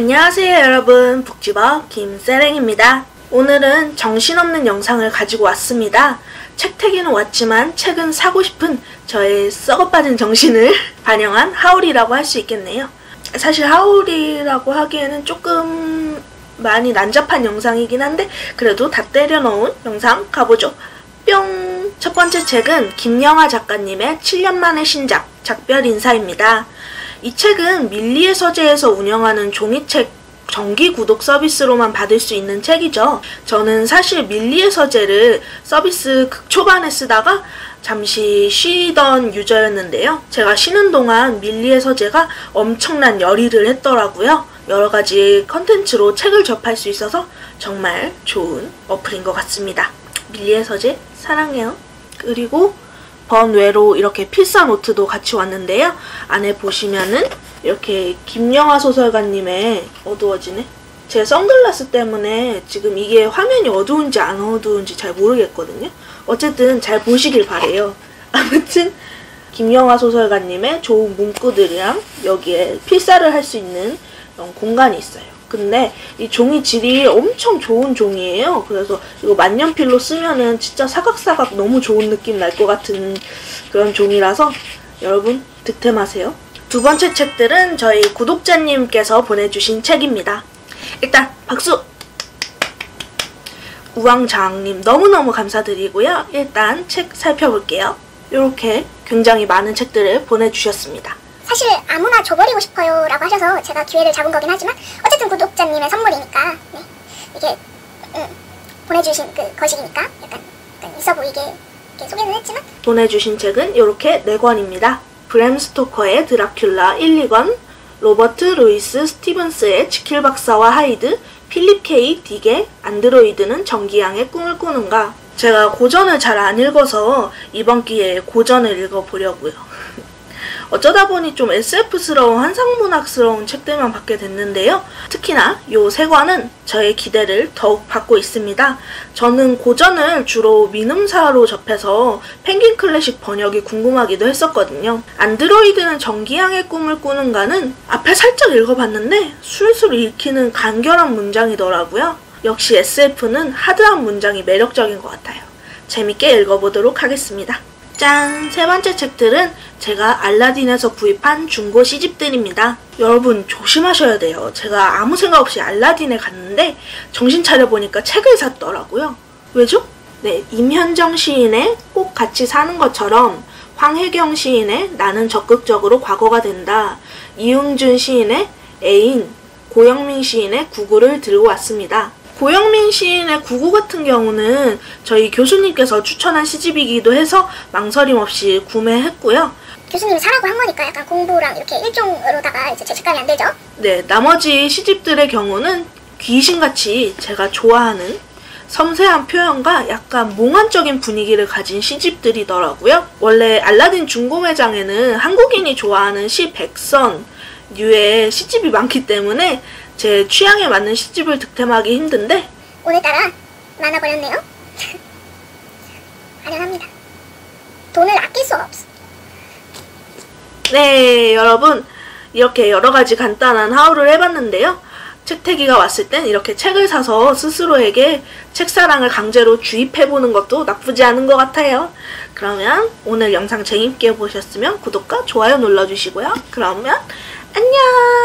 안녕하세요 여러분, 북튜버 김세랭입니다. 오늘은 정신없는 영상을 가지고 왔습니다. 책태기는 왔지만 책은 사고 싶은 저의 썩어빠진 정신을 반영한 하울이라고 할 수 있겠네요. 사실 하울이라고 하기에는 조금 많이 난잡한 영상이긴 한데 그래도 다 때려넣은 영상 가보죠. 뿅! 첫 번째 책은 김영하 작가님의 7년 만의 신작 작별인사입니다. 이 책은 밀리의 서재에서 운영하는 종이책 정기 구독 서비스로만 받을 수 있는 책이죠. 저는 사실 밀리의 서재를 서비스 극초반에 쓰다가 잠시 쉬던 유저였는데요. 제가 쉬는 동안 밀리의 서재가 엄청난 열의를 했더라고요. 여러가지 컨텐츠로 책을 접할 수 있어서 정말 좋은 어플인 것 같습니다. 밀리의 서재 사랑해요. 그리고 번외로 이렇게 필사 노트도 같이 왔는데요. 안에 보시면은 이렇게 김영하 소설가님의 어두워지네? 제 선글라스 때문에 지금 이게 화면이 어두운지 안 어두운지 잘 모르겠거든요. 어쨌든 잘 보시길 바래요. 아무튼 김영하 소설가님의 좋은 문구들이랑 여기에 필사를 할 수 있는 이런 공간이 있어요. 근데 이 종이 질이 엄청 좋은 종이에요. 그래서 이거 만년필로 쓰면은 진짜 사각사각 너무 좋은 느낌 날 것 같은 그런 종이라서 여러분 득템하세요. 두 번째 책들은 저희 구독자님께서 보내주신 책입니다. 일단 박수! 우왕좌왕님 너무너무 감사드리고요. 일단 책 살펴볼게요. 이렇게 굉장히 많은 책들을 보내주셨습니다. 사실 아무나 줘버리고 싶어요 라고 하셔서 제가 기회를 잡은 거긴 하지만 어쨌든 구독자님의 선물이니까 이게 보내주신 그 거식이니까 약간 있어 보이게 이렇게 소개는 했지만 보내주신 책은 이렇게 4권입니다. 브램 스토커의 드라큘라 1, 2권, 로버트 루이스 스티븐스의 지킬 박사와 하이드, 필립 K 딕의 안드로이드는 전기양의 꿈을 꾸는가. 제가 고전을 잘 안 읽어서 이번 기회에 고전을 읽어보려고요. 어쩌다 보니 좀 SF스러운 환상문학스러운 책들만 받게 됐는데요. 특히나 이 3권은 저의 기대를 더욱 받고 있습니다. 저는 고전을 주로 민음사로 접해서 펭귄 클래식 번역이 궁금하기도 했었거든요. 안드로이드는 전기양의 꿈을 꾸는가는 앞에 살짝 읽어봤는데 술술 읽히는 간결한 문장이더라고요. 역시 SF는 하드한 문장이 매력적인 것 같아요. 재밌게 읽어보도록 하겠습니다. 짠! 세 번째 책들은 제가 알라딘에서 구입한 중고 C집들입니다. 여러분 조심하셔야 돼요. 제가 아무 생각 없이 알라딘에 갔는데 정신 차려보니까 책을 샀더라고요. 왜죠? 네, 임현정 시인의 꼭 같이 사는 것처럼, 황혜경 시인의 나는 적극적으로 과거가 된다, 이응준 시인의 애인, 고영민 시인의 구구를 들고 왔습니다. 고영민 시인의 구구 같은 경우는 저희 교수님께서 추천한 시집이기도 해서 망설임 없이 구매했고요. 교수님이 사라고 한 거니까 약간 공부랑 이렇게 일종으로다가 이제 죄책감이 안 들죠? 네, 나머지 시집들의 경우는 귀신같이 제가 좋아하는 섬세한 표현과 약간 몽환적인 분위기를 가진 시집들이더라고요. 원래 알라딘 중고매장에는 한국인이 좋아하는 시백선류의 시집이 많기 때문에 제 취향에 맞는 시집을 득템하기 힘든데 오늘따라 많아버렸네요. 아련합니다. 돈을 아낄 수가 없어. 네, 여러분 이렇게 여러가지 간단한 하울을 해봤는데요. 책태기가 왔을 땐 이렇게 책을 사서 스스로에게 책사랑을 강제로 주입해보는 것도 나쁘지 않은 것 같아요. 그러면 오늘 영상 재밌게 보셨으면 구독과 좋아요 눌러주시고요. 그러면 안녕!